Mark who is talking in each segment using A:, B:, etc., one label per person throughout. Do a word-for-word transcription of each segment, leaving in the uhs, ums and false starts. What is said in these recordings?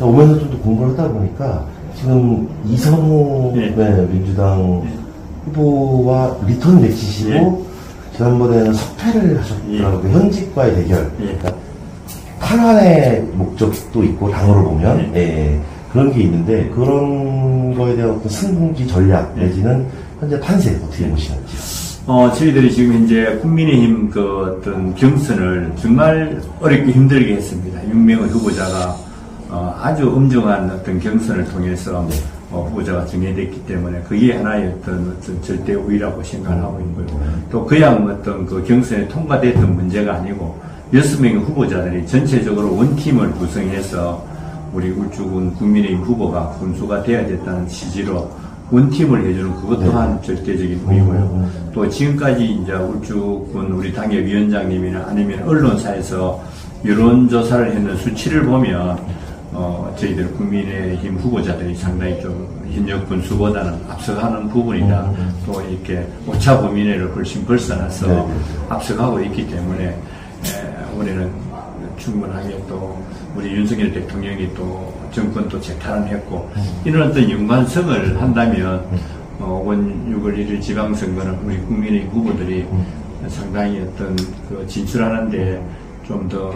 A: 오면서 좀 더 공부를 하다 보니까 지금 이성호
B: 네.
A: 네, 민주당
B: 네.
A: 후보와 리턴 매치시고
B: 네.
A: 지난번에는 석패를 하셨더라고요. 예. 현직과의 대결.
B: 예.
A: 그러니까 탄환의 목적도 있고 당으로 보면 예. 예. 그런 게 있는데 그런 거에 대한 어떤 승부기 전략 내지는 현재 판세 어떻게 보시는지.
B: 어, 저희들이 지금 이제 국민의힘 그 어떤 경선을 정말 어렵게 힘들게 했습니다. 육 명의 후보자가 어, 아주 엄정한 어떤 경선을 통해서 어, 후보자가 정해졌기 때문에 그게 하나의 어떤, 어떤 절대 우위라고 생각하고 있고요. 또 그냥 어떤 그 경선에 통과됐던 문제가 아니고 여섯 명의 후보자들이 전체적으로 원팀을 구성해서 우리 울주군 국민의힘 후보가 군수가 돼야 됐다는 취지로 원팀을 해주는 그것 또한 네. 절대적인 우위고요. 음, 음. 또 지금까지 이제 울주군 우리 당의 위원장님이나 아니면 언론사에서 여론조사를 했는 수치를 보면 어, 저희들 국민의힘 후보자들이 상당히 좀 현역 군수보다는 앞서가는 부분이다. 음, 음. 또 이렇게 오차 범위 내를 훨씬 벗어나서 네, 네, 네. 앞서가고 있기 때문에 에, 우리는 충분하게 또 우리 윤석열 대통령이 또 정권도 재탈을 했고 음. 이런 어떤 연관성을 한다면 음. 어, 원 유월 일일 지방선거는 우리 국민의 후보들이 음. 상당히 어떤 그 진출하는데 좀 더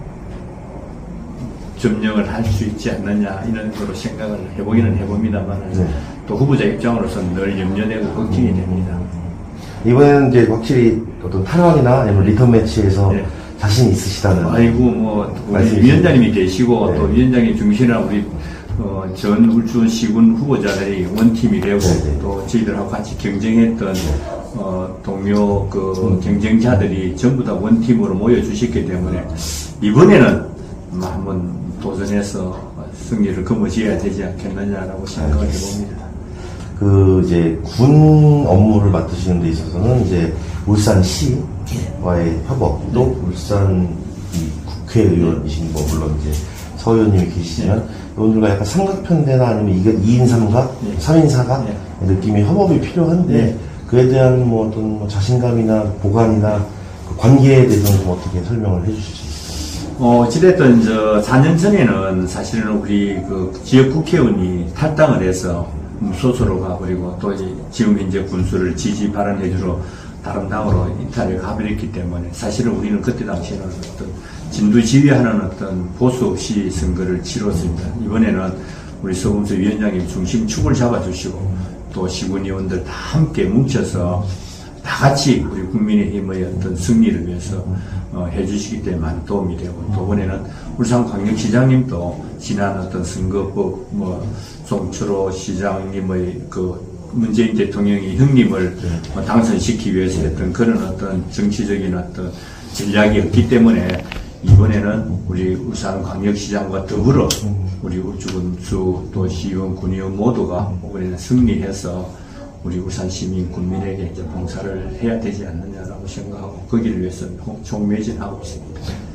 B: 점령을 할 수 있지 않느냐 이런 거로 생각을 해보기는 해봅니다만 네. 또 후보자 입장으로서는 늘 염려되고 걱정이 됩니다.
A: 이번에는 이제 확실히 어떤 탄원이나 아니면 리턴 매치에서 네. 자신 있으시다는.
B: 아이고 뭐 우리 위원장님이 계시고 네. 또 위원장님 중심이나 우리 어, 전 울주군 시군 후보자들이 원팀이 되고 네, 네. 또 저희들하고 같이 경쟁했던 네. 어, 동료 그 음. 경쟁자들이 전부 다 원팀으로 모여주셨기 때문에 이번에는 한번 도전해서 승리를 거머쥐어야 되지 않겠느냐라고 생각을 해봅니다.
A: 그 이제 군 업무를 맡으시는 데 있어서는 이제 울산시와의 협업 또 네. 울산 이 국회의원이신 뭐 물론 이제 서 의원님이 계시지만 이분들과 약간 삼각편대나 아니면 이 인 삼각, 네. 삼 인 사각 네. 느낌의 협업이 필요한데 네. 그에 대한 뭐 어떤 뭐 자신감이나 보관이나 그 관계에 대해서는 좀 어떻게 설명을 해주실 수 있어요?
B: 어, 어찌됐든 저 사 년 전에는 사실은 우리 그 지역 국회의원이 탈당을 해서 무소속으로 가버리고 또 지금 현재 군수를 지지 발언해주러 다른 당으로 이탈을 가버렸기 때문에 사실은 우리는 그때 당시에는 어떤 진두지휘하는 어떤 보수 없이 선거를 치렀습니다. 이번에는 우리 서범수 위원장님 중심 축을 잡아주시고 또 시군 의원들 다 함께 뭉쳐서 다 같이 우리 국민의힘의 어떤 승리를 위해서 어, 해주시기 때문에 많이 도움이 되고 또 이번에는 울산광역시장님도 지난 어떤 선거법 뭐 송철호 시장님의 그 문재인 대통령이 형님을 어, 당선시키기 위해서 했던 그런 어떤 정치적인 어떤 전략이 없기 때문에 이번에는 우리 울산광역시장과 더불어 우리 울주군수 또 시의원 군의원 모두가 이번에는 승리해서 우리 울산 시민 국민에게 이제 봉사를 해야 되지 않느냐라고 생각하고 거기를 위해서 총매진하고 있습니다.